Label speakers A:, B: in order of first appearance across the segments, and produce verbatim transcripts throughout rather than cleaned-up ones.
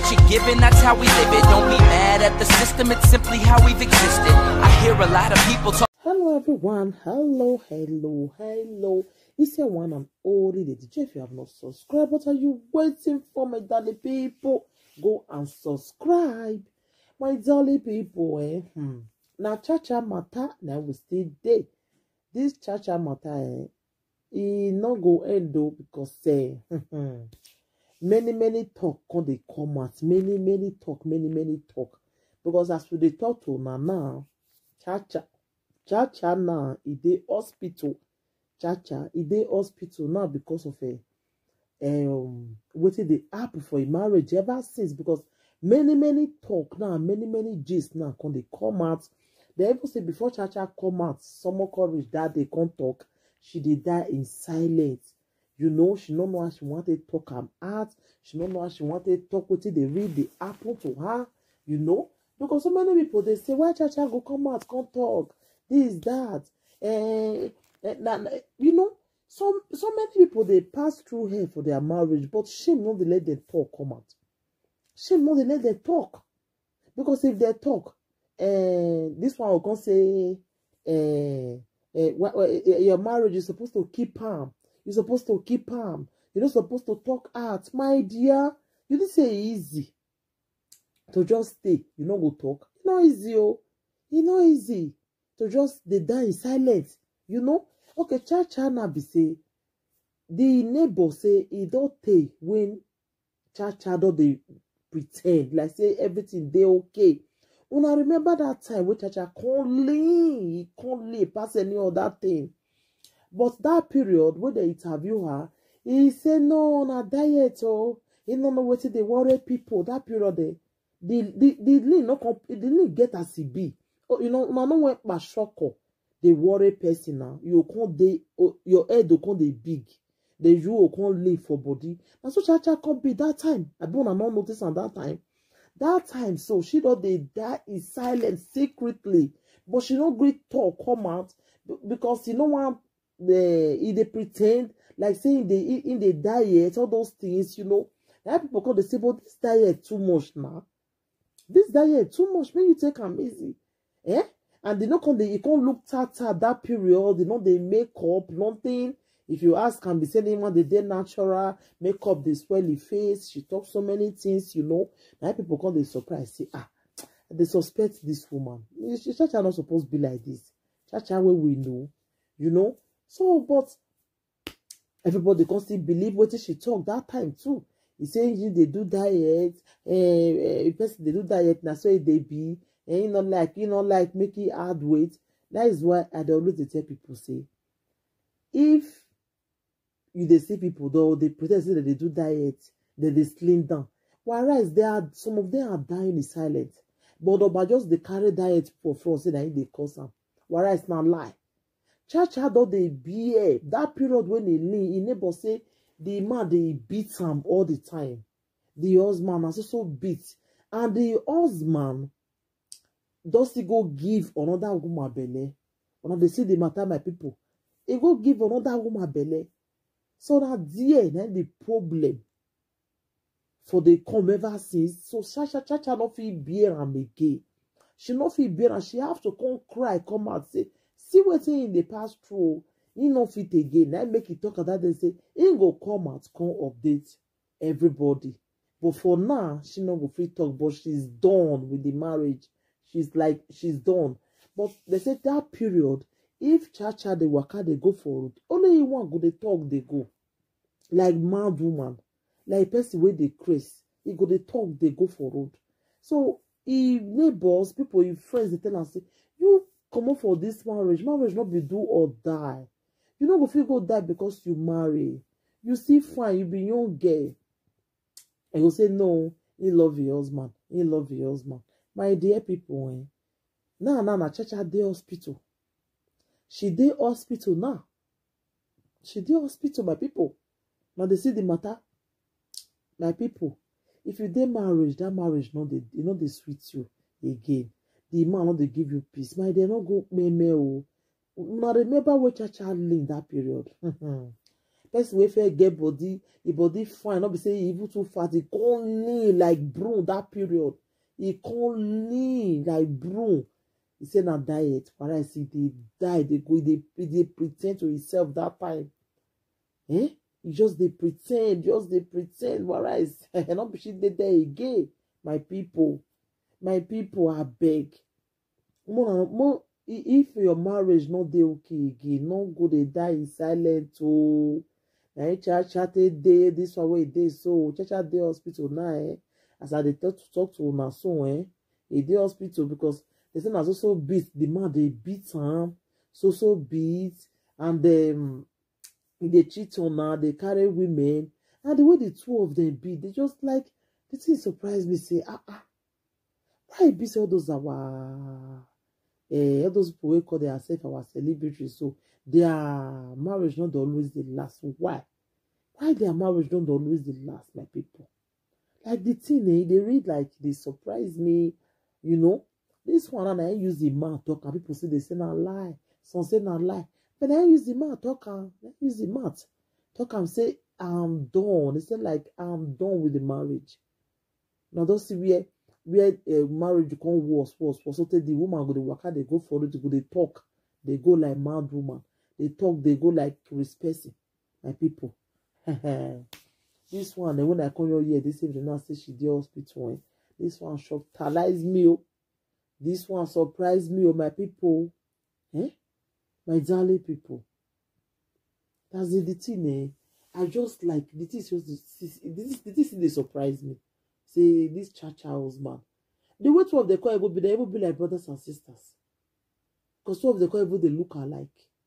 A: what you're given, that's how we live it. Don't be mad at the system, it's simply how we've existed. I hear a lot of people talk.
B: Hello everyone, hello, hello, hello. It's your one and only Lady J. If you have not subscribed, what are you waiting for, my darling people? Go and subscribe, my darling people. Eh? Hmm. Now, Chacha matter, now we still there. This Chacha matter, eh, e no go end though, because eh, many, many talk when they come out. Many, many talk, many, many talk. Because as we dey talk to Nana, Chacha, Chacha now, e dey hospital. Chacha, e dey hospital now because of a um wetin dey happen for a marriage ever since. Because many, many talk now, many, many gist now when they come out. They even say before Chacha come out, some courage that they can't talk. She did die in silence. You know, she don't know how she wanted to talk am out. She don't know how she wanted to talk wetin dey read the apple to her. You know, because so many people they say why Chacha go come out, can't talk. This, that, eh, eh, nah, you know. Some so many people they pass through her for their marriage, but shame not they let them talk come out. Shame not they let them talk, because if they talk, uh, this one will come say, uh, uh, uh, your marriage is supposed to keep calm. You're supposed to keep calm. You're not supposed to talk out, my dear. You didn't say easy to just stay. You know go talk. It's not easy, oh. It's not easy to just they die in silence. You know. Okay, Chacha na be say the neighbor say he don't take when Chacha don't they pretend like say everything they okay. When I remember that time when Chacha can't leave, he can't leave pass any other thing. But that period when they interview her, he said no, na diet oh. He don't know what they worry people. That period they the the the lean no the lean get as he be. Oh, you know, no no went by shoko. The worry person now, you can't they your head will can't they big, the you will can't live for body. And so Chacha can't be that time. I don't not notice on that time. That time, so she don't they die in silence secretly, but she don't great talk come out because you know what the they pretend like saying they in the diet, all those things, you know. Now people call they say, but this diet too much now. This diet too much when you take them easy, eh? And they not come they you can't look tata that period, they know they make up nothing. If you ask can be saying anyone they did natural, make up they swell the face, she talks so many things, you know. Now people come they surprise, say, ah, they suspect this woman. Chacha not supposed to be like this. Chacha where we know, you know. So but everybody can still believe what she talk that time too. He saying you they do diet, eh, eh, person they do diet, now so they be. And you know, like, you know, like making hard weight. That is why I always tell people, say, if you they see people, though, they pretend that they do diet, that they slim down. Whereas they are, some of them are dying in silence. But by just they carry diet for front, say that they cause them. Whereas it's not lie. Chacha, though, they be that period when they lean, he never say, the man, they beat him all the time. The husband has also beat. And the husband, does he go give another woman belly? When they see the matter, my people, he go give another woman belly. So that there, then the problem for the come ever since. So Chacha Chacha not feel bear and again. She not feel bear and she have to come cry, come out say, see what in the past through. He not fit again. I make it talk at that. They say he go come out, come update everybody. But for now, she not go free talk. But she's done with the marriage. She's like, she's done. But they said that period, if Chacha, they waka, they go forward. Only one go, they talk, they go. Like mad woman. Like person where they craze. He go, they talk, they go forward. So, if neighbors, people, if friends, they tell us, say, you come up for this marriage. Marriage not be do or die. You know, if you go die because you marry. You see fine, you be young girl. And you say, no, he love your husband. He love your husband. My dear people, eh? Now, now, now, Chacha dey hospital. She dey hospital now. She dey hospital, my people. Now they see the matter. My people, if you dey marriage, that marriage not they, you know they sweet you again. The man not they give you peace. My they not go me me oh. Now remember what Chacha learned that period. person wey fit get body, e body fine, not be say e even too fat, e come lean like broom that period. E come lean like broom. He say na diet. But I see they die, they go, they, they pretend to himself that time. Eh? You just they pretend, just they pretend. Whereas not be shit they there again. My people, my people, I beg. More, more, if your marriage not dey okay again, not go they die in silent. Oh, na chat chat day this one way day so chat chat day hospital now. Eh? As I dey talk to talk to una so eh, e dey hospital because they say na so so beat the man they beat am, so so beat and um. They cheat on her, they carry women, and the way the two of them be, they just like the thing surprised me. Say, ah ah, why be all those our eh, all those people who call themselves our celebrities? So their marriage not always the last. Why? Why their marriage not always the last, my people? Like the thing, eh, they read like they surprise me, you know. This one and I use the man talk, and people say they say na lie, some say na lie. But I use the mouth, talk am, I use the mouth, talk am, say I'm done. They say like I'm done with the marriage. Now don't see where where uh, marriage become worse, worse, worse. So the woman go to work out, they go for it, they go they talk, they go like mad woman, they talk, they go like Chris Percy, my people. This one, and when I come your here, they say they now say she did hospital. Eh? This one shocked me. Oh. This one surprised me, oh my people. Eh? My darling people, that's the, the thing, eh? I just like, the thing just, this, this, this thing, they surprise me. Say, this Chacha husband. The way two of the call will be, they will be like brothers and sisters. Because two of the call will they look alike.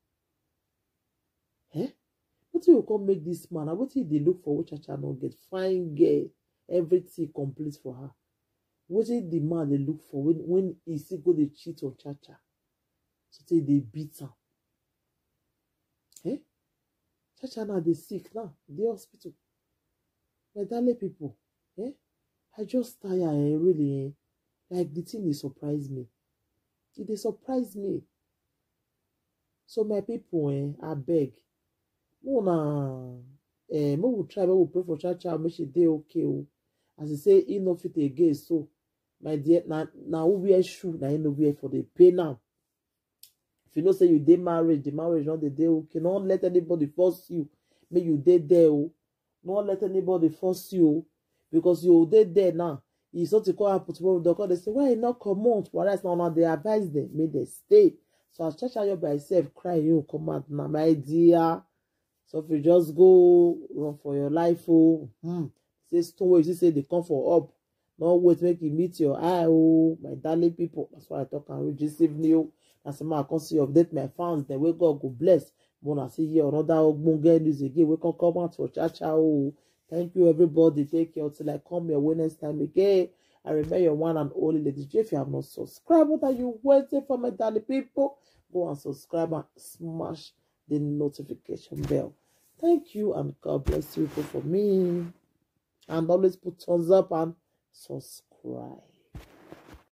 B: Eh? What you come make this man? What if they look for what Chacha not get? Fine girl, everything complete for her. What if the man they look for when, when he see go they cheat on Chacha? So say they beat her. Eh? Chacha now they sick now, the hospital. My darling people, eh? I just tired, eh, really, eh? Like the thing they surprise me. It they surprise me. So my people, eh, I beg. Mona, eh, me will try, me will pray for Chacha, make she dey okay. Oh. As I say, he no fit again. So, my dear, now now who wear shoe, now he no wear for the pay now. If you know say you dey marriage, the marriage not the day okay. Don't let anybody force you. May you dey there. Oh. Don't let anybody force you. Because you dey there now. It's not to call happen tomorrow. They say, why not come out? Whereas now, now they advise them. May they stay. So as Chacha you by yourself, cry you come out now, my dear. So if you just go run for your life, oh, hmm. Say stone where you say they come for up. No wait, make you meet your eye, oh, my darling people. That's why I talk and read this evening. That's why I can see update my fans. Then we God go bless. When I see here another Ogbonge news again, we can come out for Chacha. Oh, thank you everybody. Take care till I come your way next time again. I remember your one and only Lady J. If you have not subscribed, what are you waiting for, my darling people? Go and subscribe and smash the notification bell. Thank you and God bless you for me. And always put thumbs up and subscribe.